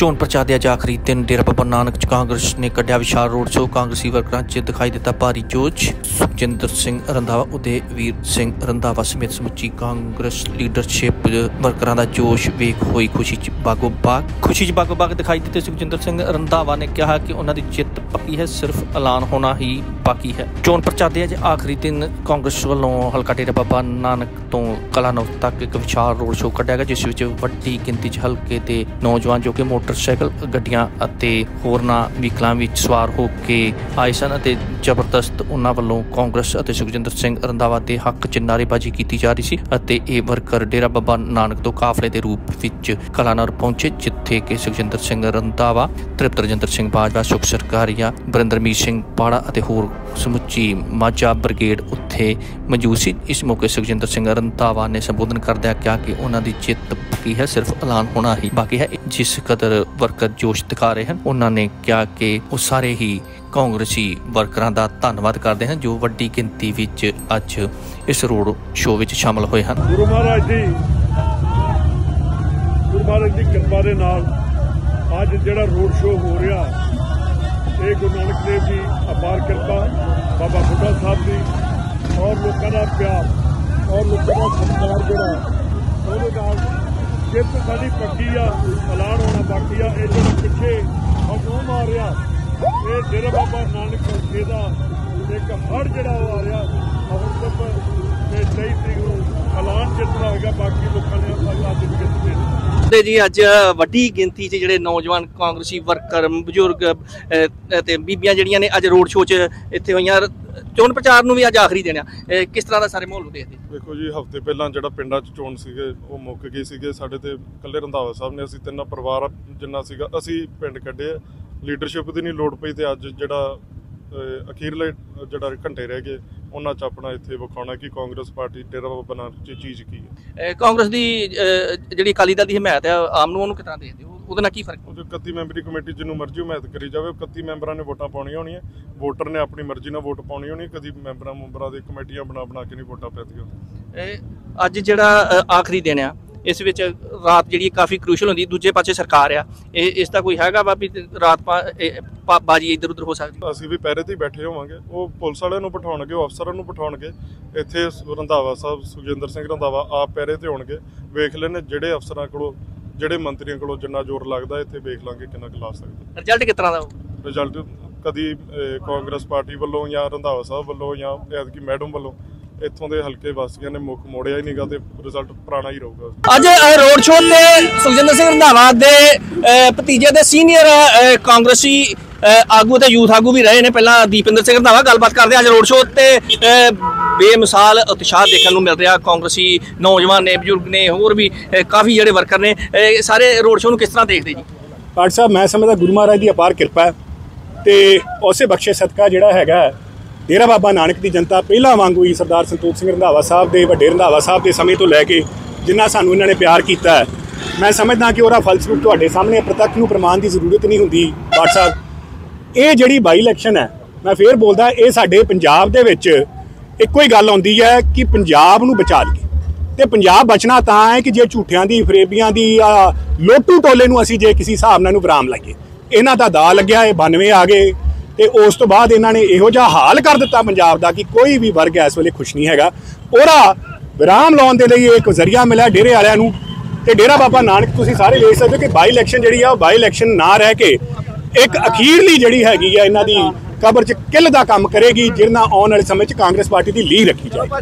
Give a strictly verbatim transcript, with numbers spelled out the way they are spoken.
चोण प्रचार के अज आखिरी दिन डेरा बाबा नानक च कांग्रेस ने कढ़िया विशाल रोड शो। कांग्रेसी वर्करां च दिखाई दिता भारी जोश। सुखजिंदर सिंह रंधावा, उदयवीर सिंह रंधावा समेत समुची कांग्रेस लीडरशिप वर्करां दा जोश वेख होई खुशी च बागो बाग खुशी च बागो बाग दिखाई दिते। सुखजिंदर सिंह रंधावा ने कहा कि उन्हां दी जित पक्की है, सिर्फ ऐलान होना ही बाकी है। चोण प्रचार के अज आखिरी दिन कांग्रेस वालों हलका डेरा बाबा नानक तो कलानौर तक एक विशाल रोड शो कढ़िया गया, जिस विच वड्डी गिनती च हलके दे नौजवान जो कि मोटरसाइकिल गड्डियां अते होरनां व्हीकलां विच सवार हो के आए सन अते जबरदस्त उन्हां वल्लों कांग्रेस अते सुखजिंदर सिंह रंधावा दे हक च नारेबाजी की जा रही सी अते ये वर्कर डेरा बाबा नानक तो काफले के रूप विच कलानौर पहुंचे, जिथे कि सुखजिंदर सिंह रंधावा, तृप्त रजिंदर सिंह बाजवा, सुख सरकारिया, बरिंदरमीत सिंह पाड़ा अते होर समुची माझा ब्रिगेड उत्थे मौजूद सी। इस मौके सुखजिंदर सिंह रंधावा ने संबोधन करदਿਆਂ कहा कि उन्हां दी जित पक्की है, सिर्फ ऐलान होना ही बाकी है। जिस कदर वर्कर जोश दिखा रहे हैं, उन्होंने कहा कि वो सारे ही कांग्रेसी वर्करां दा धन्नवाद करते हैं जो वड्डी गिनती विच अज इस रोड शो विच शामिल होए हैं। गुरु महाराज जी गुरु महाराज की कृपा दे नाल अज जिहड़ा रोड शो हो रहा ये गुरु नानक देव जी अपार कृपा, बाबा बुढ़ा साहब की और लोगों का प्यार और लोगों का सत्कार जोड़ा जित साडी पक्की आ, ऐलान होना बाकी आ। ये जो पिछे हजूम आ रहा ये डेरा बाबा नानक हल्के का एक हड़ जरा आ रहा अमृतसर तेईस तरीक को ऐलान जितना होगा, बाकी लोगों ने अज जित जी अज वड्डी गिनती च जिहड़े नौजवान कांग्रेसी वर्कर बजुर्ग ते बीबियां जिहड़ियां ने अज रोड शो च इत्थे होईयां। चोण प्रचार नूं भी अज आखिरी दिन आ, किस तरह का सारे माहौल नूं देखदे? देखो जी, हफ्ते पहला जिहड़ा पिंडां च चोण सीगे वो मुक गए सीगे। साडे ते कल्ले रंधावा साहब ने असीं तिन्ना परिवार जिन्ना सीगा असीं पिंड कड्ढे, लीडरशिप दी नहीं लोड़ पई ते अज जिहड़ा अखीरले जिहड़ा घंटे रह गए उन्हां च अपना इत्थे विखाउणा कि कांग्रेस पार्टी डेरा बाबा नानक च चीज़ की है। कांग्रेस दी जिहड़ी अकाली दल दी हमायत है आम नूं उहनूं किस तरह देखदे हो? ਉਹਦੇ ਨਾਲ ਕੀ ਫਰਕ? इकत्ती मैंबरी कमेटी जिन्होंने मर्जी हमायत करी जाए, इकत्ती मैंबरां ने वोटां पाउणियां होणियां, वोटर ने अपनी मर्जी नाल वोट पाउणी होनी, कदी मैंबरां मुंबरां दी कमेटियां बना बना के नहीं वोटां पैंदियां। अज जिहड़ा आखिरी दिन आ इस विच रात जिहड़ी काफ़ी क्रूशल होंदी, दूजे पासे सरकार आ, इसका कोई हैगा वा भी रात बाजी इधर उधर हो सकती? असीं भी पैरे ते बैठे होवांगे, वो पुलिस वालियां नूं बिठाउणगे, वो अफसरां नूं बिठाउणगे। इत्थे रंधावा साहब सुखजिंदर सिंह रंधावा आप पैरे ते होणगे, वेख लैणे जिहड़े अफसरां कोलों ਜਿਹੜੇ ਮੰਤਰੀਆਂ ਕੋਲੋਂ ਜਿੰਨਾ ਜ਼ੋਰ ਲੱਗਦਾ ਇੱਥੇ ਵੇਖ ਲਾਂਗੇ ਕਿੰਨਾ ਕੁ ਲਾ ਸਕਦੇ। ਰਿਜ਼ਲਟ ਕਿਸ ਤਰ੍ਹਾਂ ਦਾ? ਰਿਜ਼ਲਟ ਕਦੀ ਕਾਂਗਰਸ ਪਾਰਟੀ ਵੱਲੋਂ ਜਾਂ ਰੰਧਾਵਾ ਸਾਹਿਬ ਵੱਲੋਂ ਜਾਂ ਐਤਕੀ ਮੈਡਮ ਵੱਲੋਂ ਇੱਥੋਂ ਦੇ ਹਲਕੇ ਵਾਸੀਆਂ ਨੇ ਮੁੱਖ ਮੋੜਿਆ ਹੀ ਨਹੀਂਗਾ ਤੇ ਰਿਜ਼ਲਟ ਪੁਰਾਣਾ ਹੀ ਰਹੂਗਾ। ਅੱਜ ਰੋਡ ਸ਼ੋਅ ਤੇ ਸੁਖਜਿੰਦਰ ਸਿੰਘ ਰੰਧਾਵਾ ਦੇ ਭਤੀਜੇ ਦੇ ਸੀਨੀਅਰ ਕਾਂਗਰਸੀ ਆਗੂ ਤੇ ਯੂਥ ਆਗੂ ਵੀ ਰਹੇ ਨੇ। ਪਹਿਲਾਂ ਦੀਪਿੰਦਰ ਸਿੰਘ ਰੰਧਾਵਾ ਗੱਲਬਾਤ ਕਰਦੇ ਅੱਜ ਰੋਡ ਸ਼ੋਅ ਤੇ बेमिसाल उत्साह देखने को मिल रहा। कांग्रेसी नौजवान ने, बजुर्ग ने, होर भी काफ़ी जोड़े वर्कर ने, सारे रोड शो किस तरह देखते जी? पाठ साहब मैं समझदा गुरु महाराज की अपार कृपा है तो उस बख्शे सदका जिहड़ा हैगा डेरा बाबा नानक की जनता पहला वांगू ही सरदार संतोख सिंह रंधावा साहब के वड्डे रंधावा साहब के समय तो लैके जिन्ना सानू इन्होंने प्यार किया है, मैं समझदा कि वह फलसरूप तुहाडे सामने प्रत्यक्ष नूं प्रमाण की जरूरत नहीं होंदी। पाठ साहब ये जिहड़ी बाई इलैक्शन है, मैं फिर बोलदा ये साडे पंजाब दे विच ਇੱਕੋ ਹੀ ਗੱਲ ਆਉਂਦੀ ਹੈ ਕਿ ਪੰਜਾਬ ਨੂੰ ਬਚਾ ਲਈਏ ਤੇ ਪੰਜਾਬ ਬਚਣਾ ਤਾਂ ਹੈ ਕਿ ਜੇ ਝੂਠਿਆਂ ਦੀ ਫਰੇਬੀਆਂ ਦੀ ਲੋਟੂ ਟੋਲੇ ਨੂੰ ਅਸੀਂ ਜੇ ਕਿਸੇ ਹਿਸਾਬ ਨਾਲ ਨੂੰ ਵਿਰਾਮ ਲਾਈਏ। ਇਹਨਾਂ ਦਾ ਦਾ ਲੱਗਿਆ ਇਹ ਬਾਨਵੇਂ ਆ ਗਏ ਤੇ ਉਸ ਤੋਂ ਬਾਅਦ ਇਹਨਾਂ ਨੇ ਇਹੋ ਜਿਹਾ ਹਾਲ ਕਰ ਦਿੱਤਾ ਪੰਜਾਬ ਦਾ ਕਿ ਕੋਈ ਵੀ ਵਰਗ ਇਸ ਵੇਲੇ ਖੁਸ਼ ਨਹੀਂ ਹੈਗਾ। ਉਹਦਾ ਵਿਰਾਮ ਲਾਉਣ ਦੇ ਲਈ ਇੱਕ ਜ਼ਰੀਆ ਮਿਲਿਆ ਡੇਰੇ ਵਾਲਿਆਂ ਨੂੰ ਤੇ ਡੇਰਾ ਬਾਬਾ ਨਾਨਕ ਤੁਸੀਂ ਸਾਰੇ ਵੇਖ ਸਕਦੇ ਹੋ ਕਿ ਬਾਈ ਇਲੈਕਸ਼ਨ ਜਿਹੜੀ ਆ ਉਹ ਬਾਈ ਇਲੈਕਸ਼ਨ ਨਾ ਰਹਿ ਕੇ ਇੱਕ ਅਖੀਰਲੀ ਜਿਹੜੀ ਹੈਗੀ ਆ ਇਹਨਾਂ ਦੀ ਕਬਰ 'ਚ ਕਿੱਲ ਦਾ ਕੰਮ ਕਰੇਗੀ, ਜਿਹਨਾਂ ਆਉਣ ਵਾਲੇ ਸਮੇਂ 'ਚ ਕਾਂਗਰਸ ਪਾਰਟੀ ਦੀ ਲੀਡ ਰੱਖੀ ਜਾਏਗੀ।